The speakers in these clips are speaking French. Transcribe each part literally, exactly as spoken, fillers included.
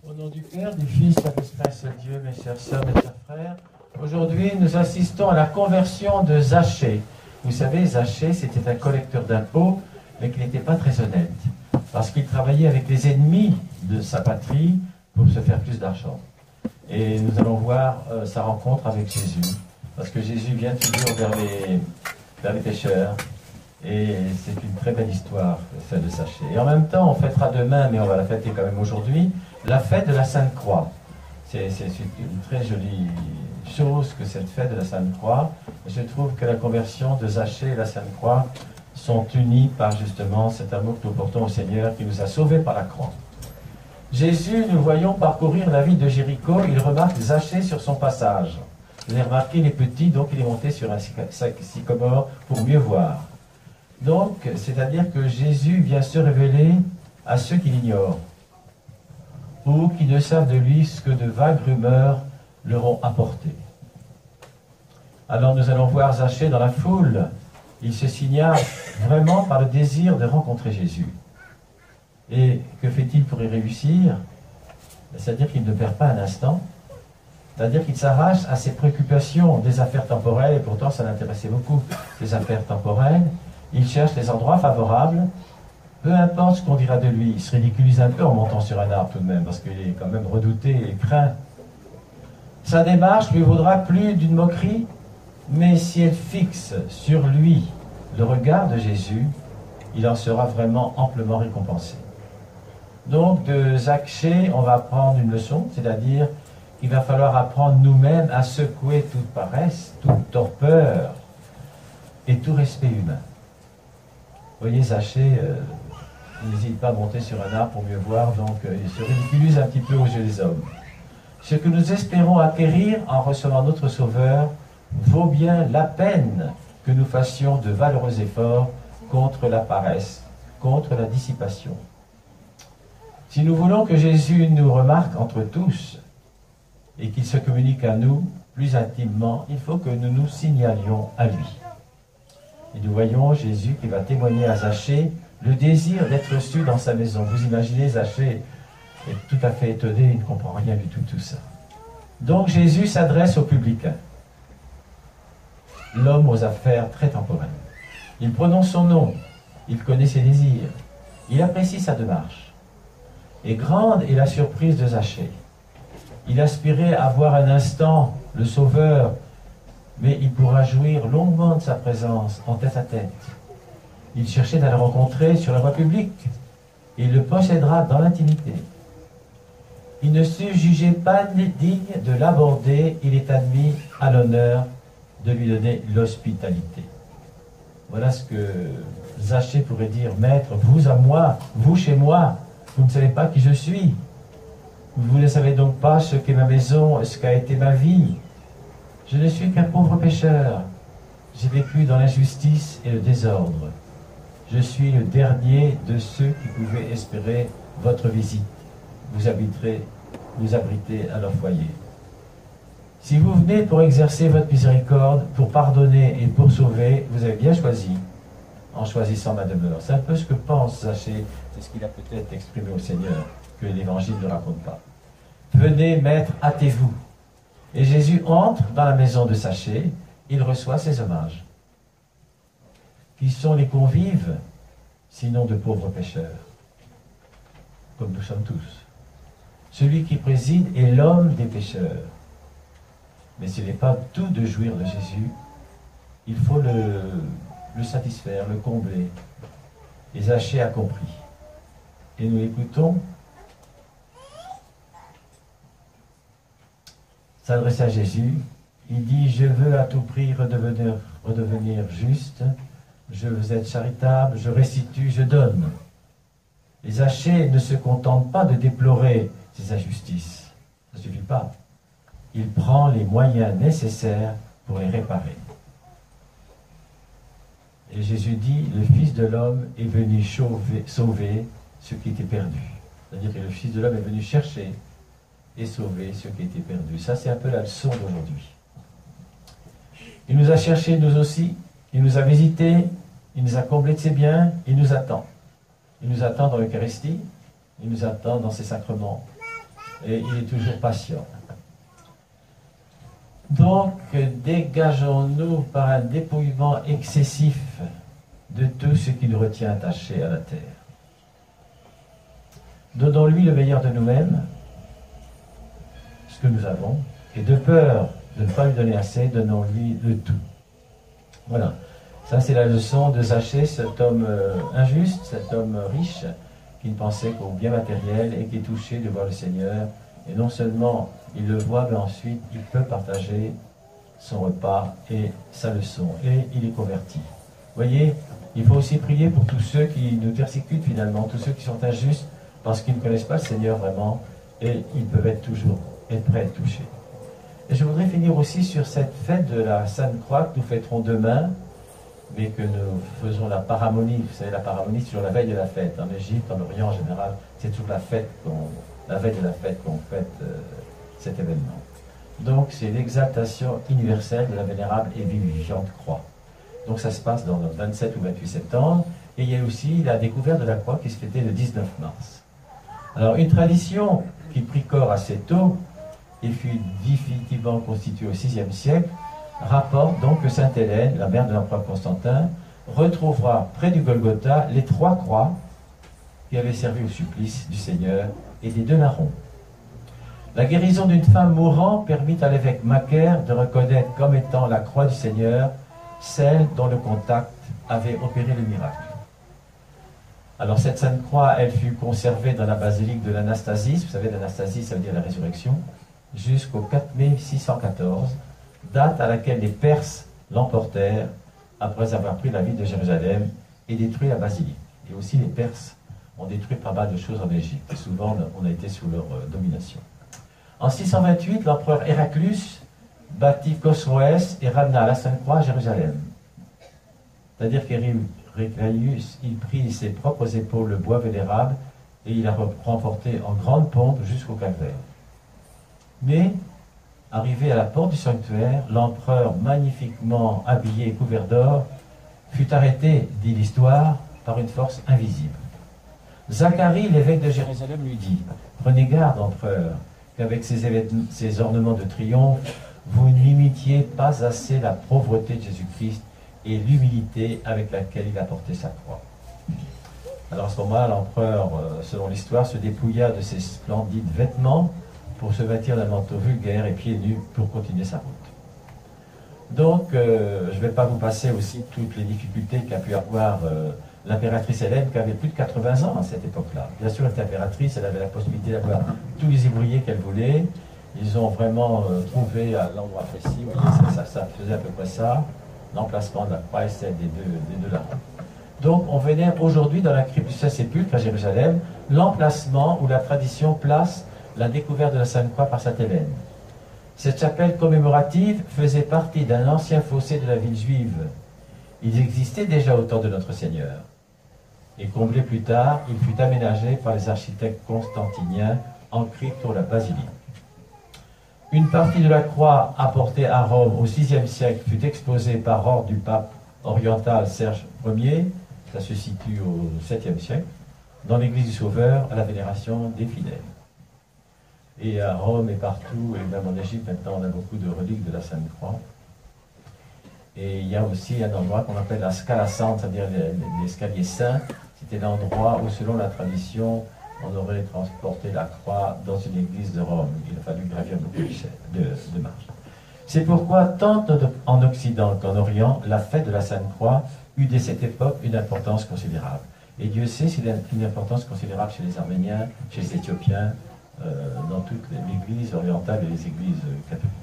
Au nom du Père, du Fils et de l'Esprit Saint-Dieu, mes chers sœurs, mes chers frères, aujourd'hui nous assistons à la conversion de Zachée. Vous savez, Zachée, c'était un collecteur d'impôts, mais qui n'était pas très honnête, parce qu'il travaillait avec les ennemis de sa patrie pour se faire plus d'argent. Et nous allons voir euh, sa rencontre avec Jésus, parce que Jésus vient toujours vers les, vers les pécheurs, et c'est une très belle histoire, celle de Zachée. Et en même temps, on fêtera demain, mais on va la fêter quand même aujourd'hui, la fête de la Sainte Croix. C'est une très jolie chose que cette fête de la Sainte Croix. Je trouve que la conversion de Zachée et la Sainte Croix sont unies par justement cet amour que nous portons au Seigneur qui nous a sauvés par la croix. Jésus, nous voyons parcourir la ville de Jéricho, il remarque Zachée sur son passage. Vous avez remarqué, il est petit, donc il est monté sur un sycomore pour mieux voir. Donc, c'est-à-dire que Jésus vient se révéler à ceux qui l'ignorent, ou qui ne savent de lui ce que de vagues rumeurs leur ont apporté. Alors nous allons voir Zachée dans la foule. Il se signale vraiment par le désir de rencontrer Jésus. Et que fait-il pour y réussir? C'est-à-dire qu'il ne perd pas un instant, c'est-à-dire qu'il s'arrache à ses préoccupations des affaires temporelles, et pourtant ça l'intéressait beaucoup, les affaires temporelles. Il cherche les endroits favorables. Peu importe ce qu'on dira de lui, il se ridiculise un peu en montant sur un arbre tout de même, parce qu'il est quand même redouté et craint. Sa démarche lui vaudra plus d'une moquerie, mais si elle fixe sur lui le regard de Jésus, il en sera vraiment amplement récompensé. Donc de Zachée, on va apprendre une leçon, c'est-à-dire qu'il va falloir apprendre nous-mêmes à secouer toute paresse, toute torpeur et tout respect humain. Vous voyez, Zachée, euh, il n'hésite pas à monter sur un arbre pour mieux voir, donc euh, il se ridiculise un petit peu aux yeux des hommes. Ce que nous espérons acquérir en recevant notre Sauveur vaut bien la peine que nous fassions de valeureux efforts contre la paresse, contre la dissipation. Si nous voulons que Jésus nous remarque entre tous et qu'il se communique à nous plus intimement, il faut que nous nous signalions à lui. Et nous voyons Jésus qui va témoigner à Zachée le désir d'être reçu dans sa maison. Vous imaginez, Zachée est tout à fait étonné, il ne comprend rien du tout tout ça. Donc Jésus s'adresse au publicain, l'homme aux affaires très temporelles. Il prononce son nom, il connaît ses désirs, il apprécie sa démarche. Et grande est la surprise de Zachée. Il aspirait à voir un instant le Sauveur, mais il pourra jouir longuement de sa présence en tête à tête. Il cherchait à le rencontrer sur la voie publique. Il le possédera dans l'intimité. Il ne se jugeait pas digne de l'aborder. Il est admis à l'honneur de lui donner l'hospitalité. Voilà ce que Zachée pourrait dire. Maître, vous à moi, vous chez moi, vous ne savez pas qui je suis. Vous ne savez donc pas ce qu'est ma maison, ce qu'a été ma vie. Je ne suis qu'un pauvre pécheur. J'ai vécu dans l'injustice et le désordre. Je suis le dernier de ceux qui pouvaient espérer votre visite. Vous habiterez, vous abritez à leur foyer. Si vous venez pour exercer votre miséricorde, pour pardonner et pour sauver, vous avez bien choisi en choisissant ma demeure. C'est un peu ce que pense Zachée, c'est ce qu'il a peut-être exprimé au Seigneur, que l'Évangile ne raconte pas. Venez, maître, hâtez-vous. Et Jésus entre dans la maison de Zachée, il reçoit ses hommages. Qui sont les convives, sinon de pauvres pécheurs, comme nous sommes tous. Celui qui préside est l'homme des pécheurs. Mais ce n'est pas tout de jouir de Jésus, il faut le, le satisfaire, le combler. Et Zachée a compris. Et nous écoutons s'adresser à Jésus. Il dit, je veux à tout prix redevenir, redevenir juste, je veux être charitable, je restitue, je donne. Et Zachée ne se contente pas de déplorer ses injustices. Ça ne suffit pas. Il prend les moyens nécessaires pour les réparer. Et Jésus dit, le Fils de l'homme est venu sauver, sauver ceux qui étaient perdus. C'est-à-dire que le Fils de l'homme est venu chercher et sauver ceux qui étaient perdus. Ça, c'est un peu la leçon d'aujourd'hui. Il nous a cherchés, nous aussi. Il nous a visités. Il nous a comblés de ses biens. Il nous attend. Il nous attend dans l'Eucharistie. Il nous attend dans ses sacrements. et il est toujours patient. Donc, dégageons-nous par un dépouillement excessif de tout ce qui nous retient attachés à la terre. Donnons-lui le meilleur de nous-mêmes, ce que nous avons, et de peur de ne pas lui donner assez, donnons-lui le tout. Voilà. Ça, c'est la leçon de Zachée, cet homme euh, injuste, cet homme riche, qui ne pensait qu'au bien matériel et qui est touché de voir le Seigneur. Et non seulement il le voit, mais ensuite il peut partager son repas et sa leçon. Et il est converti. Vous voyez, il faut aussi prier pour tous ceux qui nous persécutent finalement, tous ceux qui sont injustes, parce qu'ils ne connaissent pas le Seigneur vraiment, et ils peuvent être toujours être prêts à être touchés. Et je voudrais finir aussi sur cette fête de la Sainte Croix que nous fêterons demain, mais que nous faisons la paramonie. Vous savez, la paramonie, c'est toujours la veille de la fête. En Égypte, en Orient en général, c'est toujours la fête, qu'on, la veille de la fête qu'on fête euh, cet événement. Donc, c'est l'exaltation universelle de la vénérable et vivifiante croix. Donc, ça se passe dans le vingt-sept ou vingt-huit septembre. Et il y a aussi la découverte de la croix qui se fêtait le dix-neuf mars. Alors, une tradition qui prit corps assez tôt et fut définitivement constituée au sixième siècle, rapporte donc que Sainte Hélène, la mère de l'empereur Constantin, retrouvera près du Golgotha les trois croix qui avaient servi au supplice du Seigneur et des deux larrons. La guérison d'une femme mourant permit à l'évêque Macaire de reconnaître comme étant la croix du Seigneur celle dont le contact avait opéré le miracle. Alors cette sainte croix, elle fut conservée dans la basilique de l'Anastasis, vous savez l'Anastasis ça veut dire la résurrection, jusqu'au quatre mai six cent quatorze, date à laquelle les Perses l'emportèrent après avoir pris la ville de Jérusalem et détruit la basilique. Et aussi les Perses ont détruit pas mal de choses en Égypte, et souvent on a été sous leur euh, domination. En six cent vingt-huit, l'empereur Héraclius bâtit Khosroès et ramena la Sainte Croix à Jérusalem. C'est-à-dire qu'Héraclius, il prit ses propres épaules le bois vénérable et il a remporté en grande pompe jusqu'au calvaire. Mais, arrivé à la porte du sanctuaire, l'empereur, magnifiquement habillé et couvert d'or, fut arrêté, dit l'histoire, par une force invisible. Zacharie, l'évêque de Jérusalem, lui dit « Prenez garde, empereur, qu'avec ces, ces ornements de triomphe, vous n'imitiez pas assez la pauvreté de Jésus-Christ et l'humilité avec laquelle il a porté sa croix. » Alors à ce moment-là, l'empereur, selon l'histoire, se dépouilla de ses splendides vêtements pour se vêtir d'un manteau vulgaire et pieds nus pour continuer sa route. Donc, euh, je ne vais pas vous passer aussi toutes les difficultés qu'a pu avoir euh, l'impératrice Hélène, qui avait plus de quatre-vingts ans à cette époque-là. Bien sûr, elle était impératrice, elle avait la possibilité d'avoir tous les ouvriers qu'elle voulait. Ils ont vraiment euh, trouvé à l'endroit précis, vous voyez, ça, ça, ça faisait à peu près ça, l'emplacement de la croix et celle des deux, des deux larrons. Donc, on vénère aujourd'hui dans la crypte du Saint-Sépulcre à Jérusalem l'emplacement où la tradition place la découverte de la Sainte Croix par Sainte Hélène. Cette chapelle commémorative faisait partie d'un ancien fossé de la ville juive. Il existait déjà au temps de notre Seigneur. Et comblé plus tard, il fut aménagé par les architectes constantiniens en crypte pour la basilique. Une partie de la croix apportée à Rome au sixième siècle fut exposée par ordre du pape oriental Serge Ier, ça se situe au septième siècle, dans l'église du Sauveur à la vénération des fidèles. Et à Rome et partout, et même en Égypte, maintenant, on a beaucoup de reliques de la Sainte Croix. Et il y a aussi un endroit qu'on appelle la Scala Santa, c'est-à-dire l'escalier saint. C'était l'endroit où, selon la tradition, on aurait transporté la croix dans une église de Rome. Il a fallu gravir beaucoup de, de, de marches. C'est pourquoi, tant en Occident qu'en Orient, la fête de la Sainte Croix eut dès cette époque une importance considérable. Et Dieu sait s'il a une importance considérable chez les Arméniens, chez les Éthiopiens, Euh, dans toute l'Église orientale et les Églises euh, catholiques.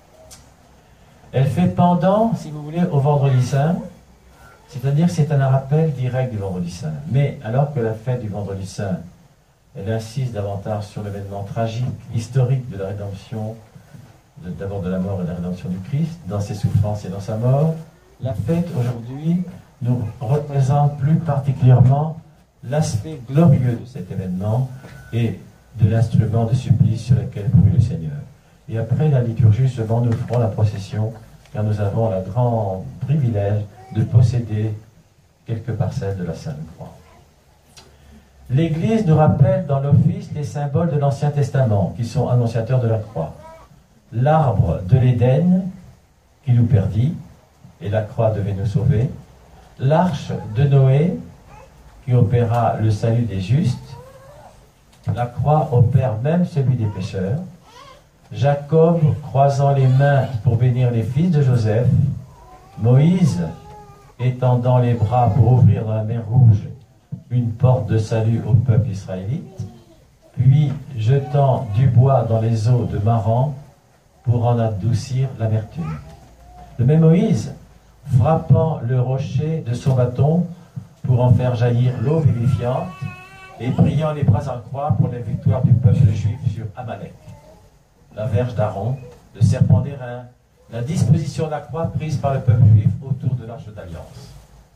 Elle fait pendant, si vous voulez, au Vendredi Saint, c'est-à-dire que c'est un rappel direct du Vendredi Saint. Mais alors que la fête du Vendredi Saint, elle insiste davantage sur l'événement tragique, historique de la rédemption, d'abord de la mort et de la rédemption du Christ, dans ses souffrances et dans sa mort, la fête aujourd'hui nous représente plus particulièrement l'aspect glorieux de cet événement et de l'instrument de supplice sur lequel brûle le Seigneur. Et après la liturgie, souvent nous ferons la procession, car nous avons le grand privilège de posséder quelques parcelles de la Sainte Croix. L'Église nous rappelle dans l'office les symboles de l'Ancien Testament qui sont annonciateurs de la croix. L'arbre de l'Éden qui nous perdit, et la croix devait nous sauver. L'arche de Noé qui opéra le salut des justes. La croix opère même celui des pécheurs. Jacob croisant les mains pour bénir les fils de Joseph. Moïse étendant les bras pour ouvrir dans la mer Rouge une porte de salut au peuple israélite, puis jetant du bois dans les eaux de Maran pour en adoucir l'amertume. Le même Moïse, frappant le rocher de son bâton pour en faire jaillir l'eau vivifiante, et priant les bras en croix pour la victoire du peuple juif sur Amalek. La verge d'Aaron, le serpent d'airain, la disposition de la croix prise par le peuple juif autour de l'arche d'alliance.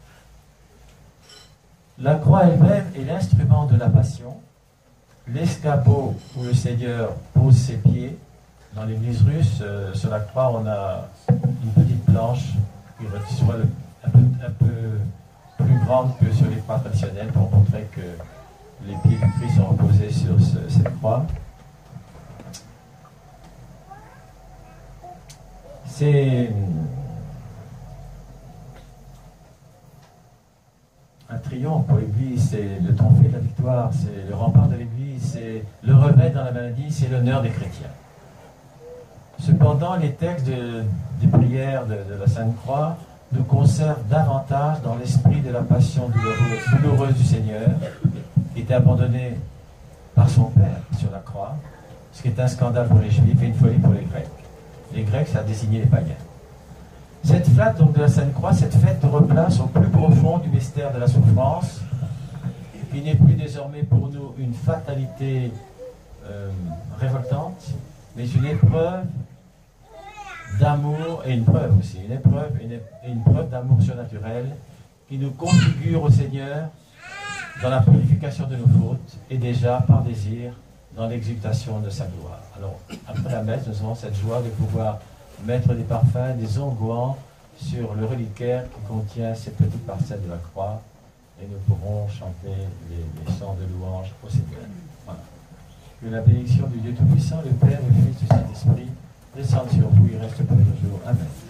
La croix elle-même est l'instrument de la passion, l'escabeau où le Seigneur pose ses pieds. Dans l'église russe, euh, sur la croix, on a une petite planche qui soit le, un, peu, un peu plus grande que sur les croix traditionnelles pour montrer que les pieds du Christ sont reposés sur ce, cette croix. C'est un triomphe pour l'Église, c'est le trophée de la victoire, c'est le rempart de l'Église, c'est le remède dans la maladie, c'est l'honneur des chrétiens. Cependant, les textes de, des prières de, de la Sainte Croix nous conservent davantage dans l'esprit de la passion douloureuse, douloureuse du Seigneur, qui était abandonné par son Père sur la croix, ce qui est un scandale pour les Juifs et une folie pour les Grecs. Les Grecs, ça a désigné les païens. Cette fête donc de la Sainte Croix, cette fête nous replace au plus profond du mystère de la souffrance, qui n'est plus désormais pour nous une fatalité euh, révoltante, mais une épreuve d'amour et une preuve aussi, une épreuve et une, une preuve d'amour surnaturel qui nous configure au Seigneur dans la purification de nos fautes et déjà par désir dans l'exultation de sa gloire. Alors, après la messe, nous avons cette joie de pouvoir mettre des parfums, des onguents sur le reliquaire qui contient ces petites parcelles de la croix et nous pourrons chanter les, les chants de louange au Seigneur. Voilà. Que la bénédiction du Dieu Tout-Puissant, le Père, le Fils et le Saint-Esprit descende sur vous et reste pour les jours. Amen.